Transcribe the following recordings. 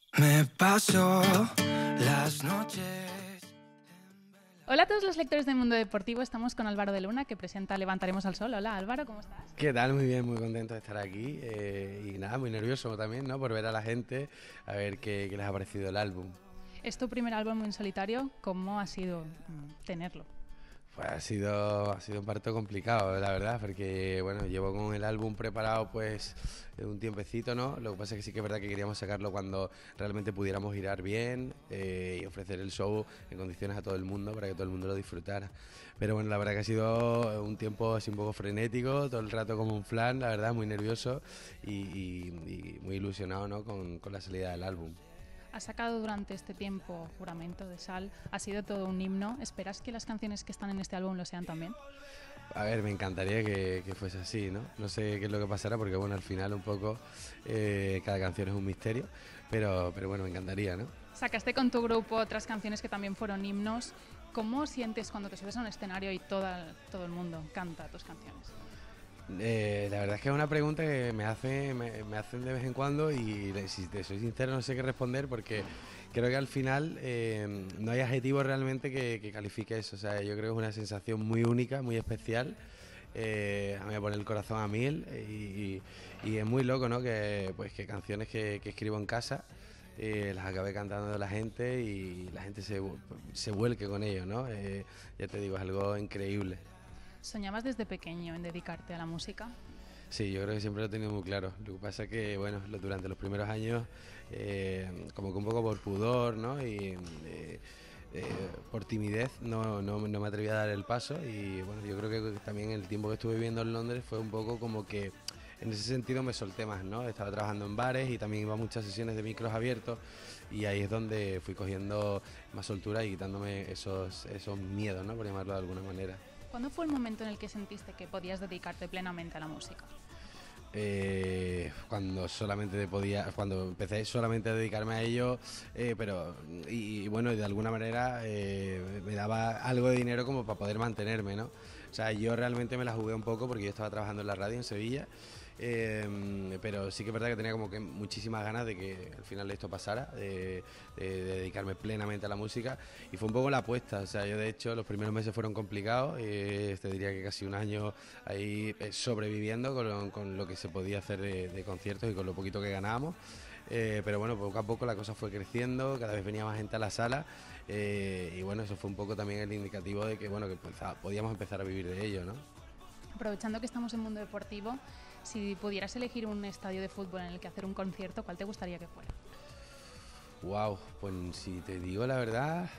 Me paso las noches. Hola a todos los lectores del Mundo Deportivo, estamos con Álvaro de Luna, que presenta Levantaremos al Sol. Hola Álvaro, ¿cómo estás? ¿Qué tal? Muy bien, muy contento de estar aquí y nada, muy nervioso también, ¿no? Por ver a la gente, a ver qué les ha parecido el álbum. Es tu primer álbum en solitario, ¿cómo ha sido tenerlo? Pues ha sido un parto complicado, la verdad, porque bueno, llevo con el álbum preparado pues un tiempecito, ¿no? Lo que pasa es que sí que es verdad que queríamos sacarlo cuando realmente pudiéramos girar bien y ofrecer el show en condiciones a todo el mundo para que todo el mundo lo disfrutara. Pero bueno, la verdad que ha sido un tiempo así un poco frenético, todo el rato como un flan, la verdad, muy nervioso y muy ilusionado, ¿no? con la salida del álbum. Has sacado durante este tiempo Juramento de Sal, ha sido todo un himno. ¿Esperas que las canciones que están en este álbum lo sean también? A ver, me encantaría que fuese así, ¿no? No sé qué es lo que pasará porque, bueno, al final un poco cada canción es un misterio, pero bueno, me encantaría, ¿no? Sacaste con tu grupo otras canciones que también fueron himnos. ¿Cómo sientes cuando te subes a un escenario y todo el mundo canta tus canciones? La verdad es que es una pregunta que me hacen de vez en cuando y si te soy sincero no sé qué responder porque creo que al final no hay adjetivo realmente que califique eso. O sea, yo creo que es una sensación muy única, muy especial. A mí me pone el corazón a mil y es muy loco, ¿no? Que canciones que escribo en casa las acabé cantando a la gente y la gente se vuelque con ello, ¿no? Ya te digo, es algo increíble. ¿Soñabas desde pequeño en dedicarte a la música? Sí, yo creo que siempre lo he tenido muy claro. Lo que pasa es que, bueno, durante los primeros años, como que un poco por pudor, ¿no? Y por timidez no me atreví a dar el paso. Y bueno, yo creo que también el tiempo que estuve viviendo en Londres fue un poco como que en ese sentido me solté más, ¿no? Estaba trabajando en bares y también iba a muchas sesiones de micros abiertos y ahí es donde fui cogiendo más soltura y quitándome esos miedos, ¿no? Por llamarlo de alguna manera. ¿Cuándo fue el momento en el que sentiste que podías dedicarte plenamente a la música? Cuando empecé solamente a dedicarme a ello, pero bueno, de alguna manera me daba algo de dinero como para poder mantenerme, ¿no? O sea, yo realmente me la jugué un poco porque yo estaba trabajando en la radio en Sevilla, pero sí que es verdad que tenía como que muchísimas ganas de que al final esto pasara, de dedicarme plenamente a la música y fue un poco la apuesta. O sea, yo de hecho los primeros meses fueron complicados, te diría que casi un año ahí sobreviviendo con lo que se podía hacer de conciertos y con lo poquito que ganábamos. Pero bueno, poco a poco la cosa fue creciendo, cada vez venía más gente a la sala y bueno, eso fue un poco también el indicativo de que bueno que podíamos empezar a vivir de ello, ¿no? Aprovechando que estamos en Mundo Deportivo, si pudieras elegir un estadio de fútbol en el que hacer un concierto, ¿cuál te gustaría que fuera? Wow, pues si te digo la verdad,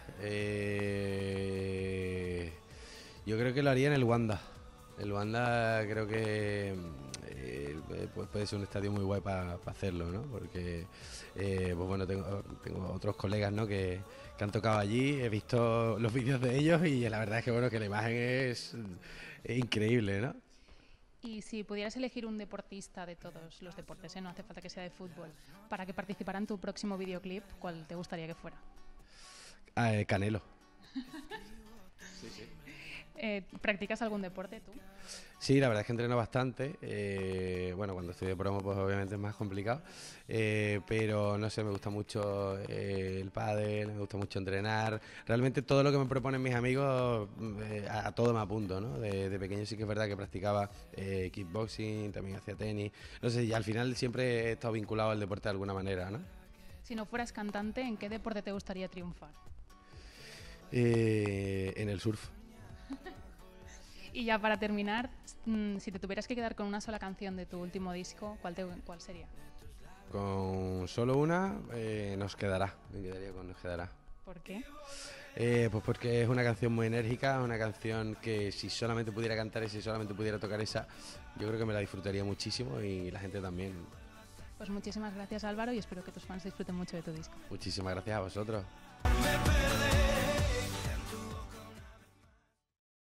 yo creo que lo haría en el Wanda. El Wanda creo que pues puede ser un estadio muy guay para hacerlo, ¿no? Porque pues bueno, tengo otros colegas, ¿no? que han tocado allí, he visto los vídeos de ellos y la verdad es que bueno que la imagen es increíble, ¿no? Y si pudieras elegir un deportista de todos los deportes, no hace falta que sea de fútbol, para que participara en tu próximo videoclip, ¿cuál te gustaría que fuera? Canelo. ¿Practicas algún deporte tú? Sí, la verdad es que entreno bastante. Bueno, cuando estoy de promo, pues obviamente es más complicado. Pero no sé, me gusta mucho el pádel, me gusta mucho entrenar. Realmente todo lo que me proponen mis amigos, a todo me apunto, ¿no? De pequeño sí que es verdad que practicaba kickboxing, también hacía tenis. No sé, y al final siempre he estado vinculado al deporte de alguna manera, ¿no? Si no fueras cantante, ¿en qué deporte te gustaría triunfar? En el surf. Y ya para terminar, si te tuvieras que quedar con una sola canción de tu último disco, ¿cuál sería? Con solo una nos quedará. Me quedaría con nos quedará. ¿Por qué? Pues porque es una canción muy enérgica, una canción que si solamente pudiera cantar esa y solamente pudiera tocar esa, yo creo que me la disfrutaría muchísimo y la gente también. Pues muchísimas gracias Álvaro y espero que tus fans disfruten mucho de tu disco. Muchísimas gracias a vosotros.